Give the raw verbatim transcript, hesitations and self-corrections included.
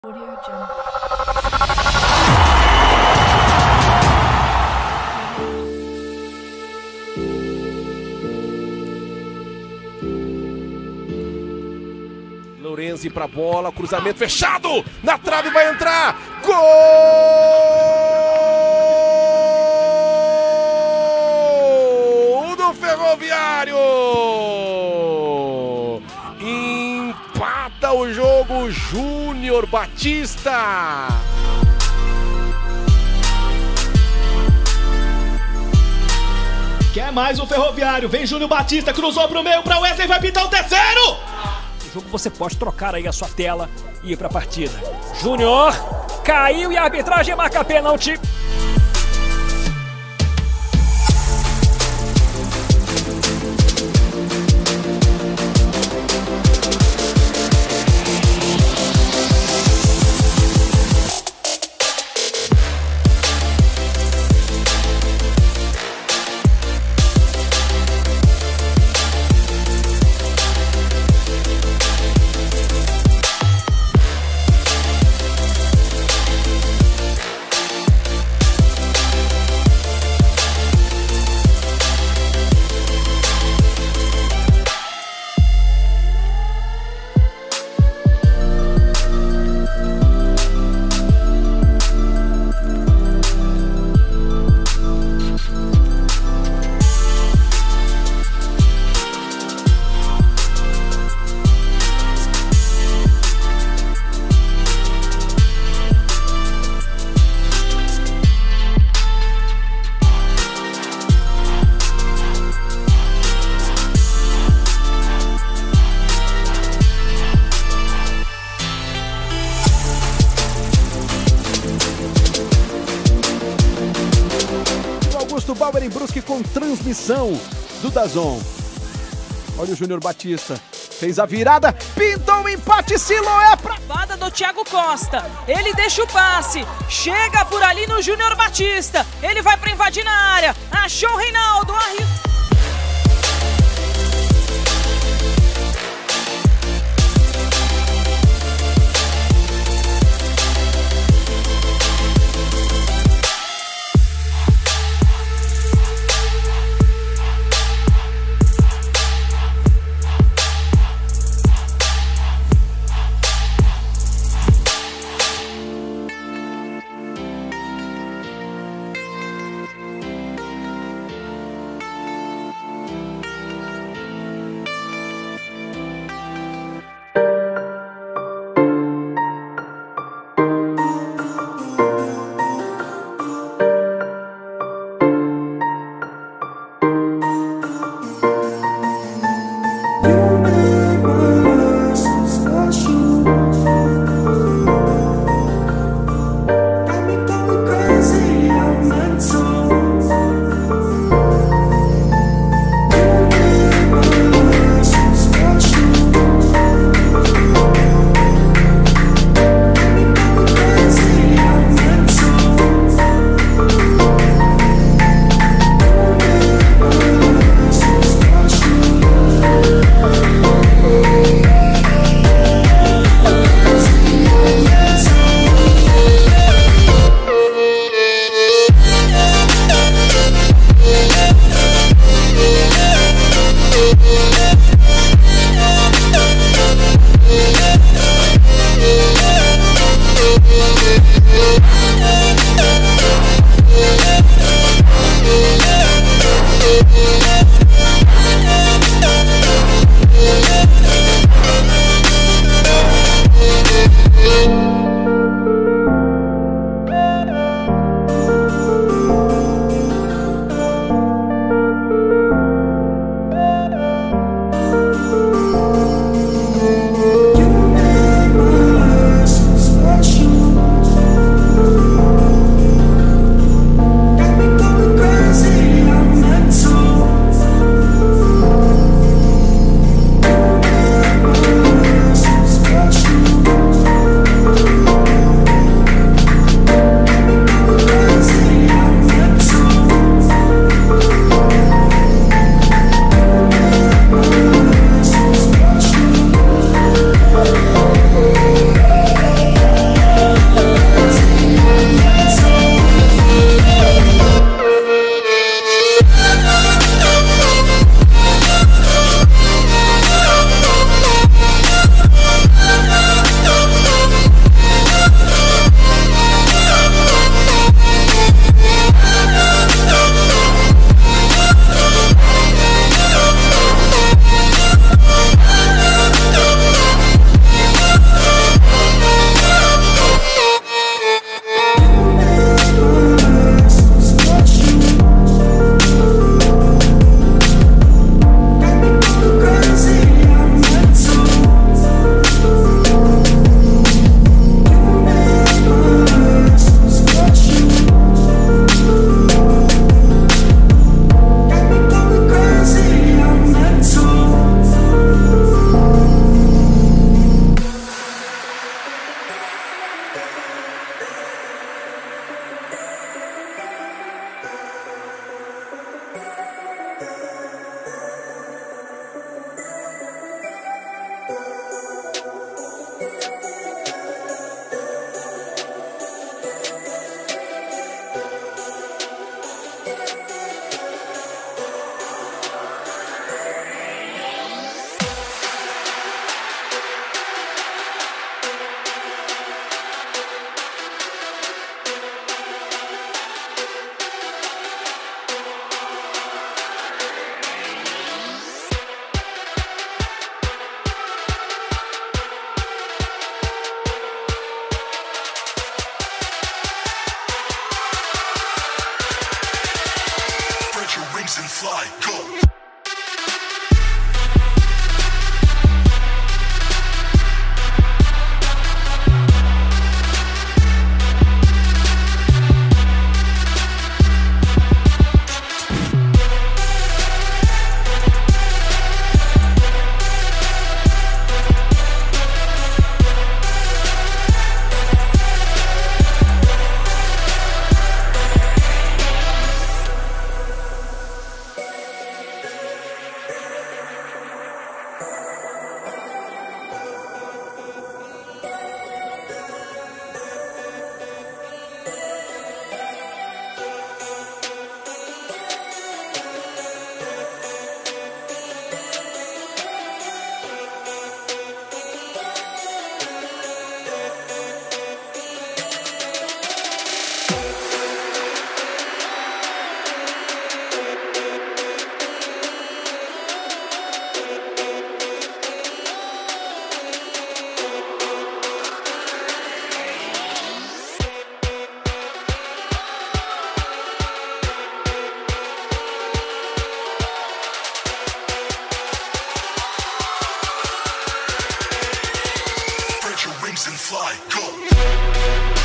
Audio Jungle. Lorenzi pra bola, cruzamento fechado, na trave vai entrar, gol do Ferroviário! Empata o jogo Júnior Batista! Quer mais o Ferroviário, vem Júnior Batista, cruzou pro meio, pra Wesley, vai pintar o terceiro! O jogo você pode trocar aí a sua tela e ir para a partida. Júnior caiu e a arbitragem marca pênalti. Augusto Bauer em Brusque com transmissão do DAZN. Olha o Júnior Batista, fez a virada, pintou o empate, Siloé pra... Vada do Thiago Costa, ele deixa o passe, chega por ali no Júnior Batista, ele vai para invadir na área, achou o Reinaldo, arriscou. fly, go. Spread your wings and fly, go.